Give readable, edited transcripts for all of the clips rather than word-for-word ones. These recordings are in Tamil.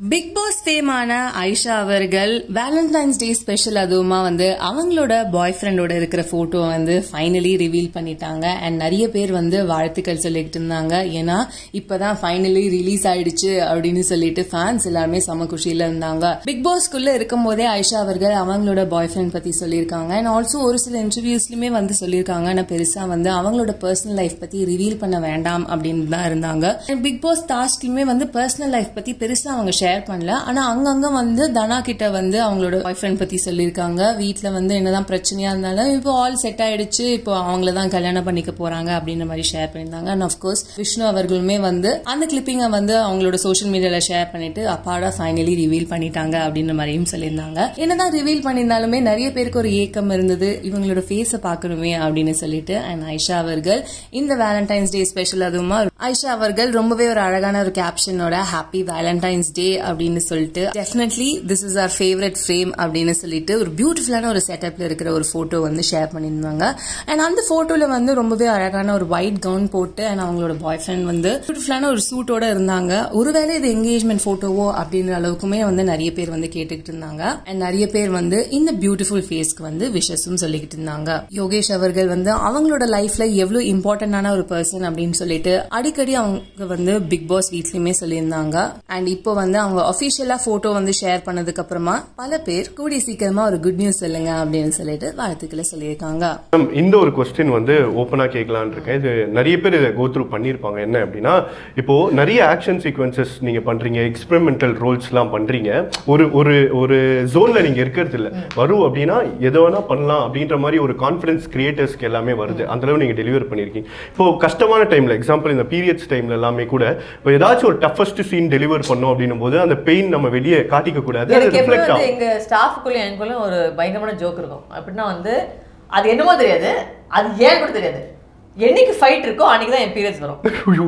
பிக் பாஸ் ஃபேமான ஆயிஷா அவர்கள் வேலண்டைன்ஸ் டே ஸ்பெஷல் அதுவுமா அவங்களோட பாய் ஃப்ரெண்டோட இருக்கிற போட்டோ ஃபைனலி ரிவீல் பண்ணிட்டாங்க. அண்ட் நிறைய பேர் வாழ்த்துக்கள் சொல்லிட்டு இருந்தாங்க. ஏன்னா இப்பதான் ஃபைனலி ரிலீஸ் ஆயிடுச்சு அப்படின்னு சொல்லிட்டு ஃபேன்ஸ் எல்லாருமே செம குஷியில இருந்தாங்க. பிக் பாஸ்க்குள்ள இருக்கும் போதே ஆயிஷா அவர்கள் அவங்களோட பாய் ஃப்ரெண்ட் பத்தி சொல்லியிருக்காங்க. அண்ட் ஆல்சோ ஒரு சில இன்டர்வியூஸ்லயுமே சொல்லியிருக்காங்க. ஆனா பெருசா அவங்களோட பர்சனல் லைஃப் பத்தி ரிவீல் பண்ண வேண்டாம் அப்படின்னு தான் இருந்தாங்க. பிக் பாஸ் டாஸ்க்லயுமே பர்சனல் லைஃப் பத்தி பெருசா அவங்க ஷேர் பண்ணல. ஆனா அங்கங்க தனா கிட்ட அவங்களோட பாய் ஃப்ரெண்ட் பத்தி சொல்லிருக்காங்க. வீட்டுல என்னதான் பிரச்சனையா இருந்தாலும் இப்போ ஆல் செட் ஆயிடுச்சு, இப்போ அவங்களதான் கல்யாணம் பண்ணிக்க போறாங்க அப்படின்ற மாதிரி ஷேர் பண்ணிருந்தாங்க. அண்ட் ஆஃப்கோர்ஸ் விஷ்ணு அவர்களுமே அந்த கிளிப்பிங்க அவங்களோட சோசியல் மீடியால ஷேர் பண்ணிட்டு அப்பாடா ஃபைனலி ரிவீல் பண்ணிட்டாங்க அப்படின்ற மாதிரியும் சொல்லியிருந்தாங்க. என்னதான் ரிவீல் பண்ணியிருந்தாலுமே நிறைய பேருக்கு ஒரு ஏக்கம் இருந்தது, இவங்களோட ஃபேஸ பாக்கணுமே அப்படின்னு சொல்லிட்டு. அண்ட் ஆயிஷா அவர்கள் இந்த வேலண்டைன்ஸ் டே ஸ்பெஷல் அதுவுமா ஆயிஷா அவர்கள் ரொம்பவே ஒரு அழகான ஒரு கேப்ஷனோட ஹாப்பி வேலண்டைன்ஸ் டே அப்படின்னு சொல்லிட்டு definitely this is our favourite frame அப்படின்னு சொல்லிட்டு ஒரு பியூட்டிஃபுல்லான ஒரு செட்டப்ல இருக்கிற ஒரு போட்டோ ஷேர் பண்ணியிருந்தாங்க. அண்ட் அந்த போட்டோல ரொம்பவே அழகான ஒரு ஒயிட் கவுன் போட்டு அண்ட் அவங்களோட பாய் ஃப்ரெண்ட் பியூட்டிஃபுல்லான ஒரு சூட்டோட இருந்தாங்க. ஒருவேளை இது என்கேஜ்மெண்ட் போட்டோவோ அப்படின்ற அளவுக்குமே நிறைய பேர் கேட்டுக்கிட்டு இருந்தாங்க. அண்ட் நிறைய பேர் இந்த பியூட்டிஃபுல் ஃபேஸ்க்கு விஷஸும் சொல்லிக்கிட்டு இருந்தாங்க. யோகேஷ் அவர்கள் அவங்களோட லைஃப்ல எவ்வளவு இம்பார்ட்டன்டான ஒரு பர்சன் அப்படின்னு சொல்லிட்டு அடிக்கடி அவங்க பிக் பாஸ் வீட்லயுமே சொல்லியிருந்தாங்க. அண்ட் இப்போ அவங்க அபிஷியலா போட்டோ ஷேர் பண்ணதுக்கு அப்புறமா பல பேர் கூடிய சீக்கிரமா ஒரு குட் நியூஸ் சொல்லுங்க அப்படின்னு சொல்லிட்டு வாழ்த்துக்களை சொல்லியிருக்காங்க. இந்த ஒரு கொஸ்டின் ஓப்பனா கேட்கலான் இருக்கேன். இது நிறைய பேர் இதை கோ த்ரூ பண்ணிருப்பாங்க. என்ன அப்படின்னா, இப்போ நிறைய ஆக்ஷன் சீக்வன்சஸ் நீங்க பண்றீங்க, எக்ஸ்பெரிமெண்டல் ரோல்ஸ் எல்லாம் பண்றீங்க. ஒரு ஒரு ஒரு ஜோன்ல நீங்க இருக்கிறது இல்ல, வரும் அப்படின்னா எதை வேணா பண்ணலாம் அப்படின்ற மாதிரி ஒரு கான்பிடன்ஸ் கிரியேட்டர்ஸ்க்கு எல்லாமே வருது. அந்த அளவு நீங்க டெலிவர் பண்ணிருக்கீங்க. இப்போ கஷ்டமான டைம்ல, எக்ஸாம்பிள் இந்த பீரியட்ஸ் டைம்ல எல்லாமே கூட இப்போ ஏதாச்சும் ஒரு டஃபஸ்ட் சீன் டெலிவர் பண்ணோம் அப்படின்னும் போது அந்த பெயின் நம்ம வெளியே காட்டிக்க கூடாது. எங்க ஸ்டாஃப்குள்ள எனக்குள்ள ஒரு பயங்கரமான ஜோக் இருக்கும். அப்படின்னா அது என்னமோ தெரியாது, அது ஏன் கூட தெரியாது, என்னைக்கு ஃபைட் இருக்கோ அன்னைக்கு தான் என் பீரியட்ஸ் வரும்.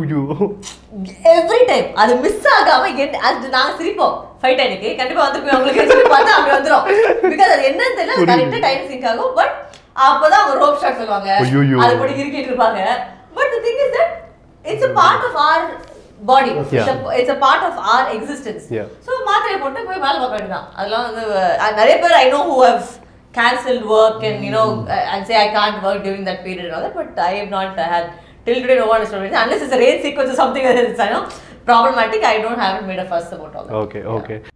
எவ்ரி டைம் அது மிஸ் ஆகாம அது நாங்க சிரிப்போம். ஃபைட் அன்னைக்கு கண்டிப்பா வந்துருப்போம், உங்களுக்கு பார்த்தா அப்படி வந்துடும். பிகாஸ் அது என்னன்னு தெரியல, கரெக்டா டைம் சிங்க் ஆகும். பட் அப்பதான் அவங்க ரோப் ஷாட் சொல்லுவாங்க, அது போட்டு கிரிக்கிட்டு இருப்பாங்க. But the thing is that it's a part of our body. It's a part of our existence. So மாத்திரை போட்டு போய் மேல பார்க்க வேண்டியதான். அதெல்லாம் நிறைய பேர் I know who have cancelled work and and say I can't work during that period and all that, but I have not had till today no one is told me, unless it's a rain sequence or something that is problematic. I haven't made a fuss about all that. Okay.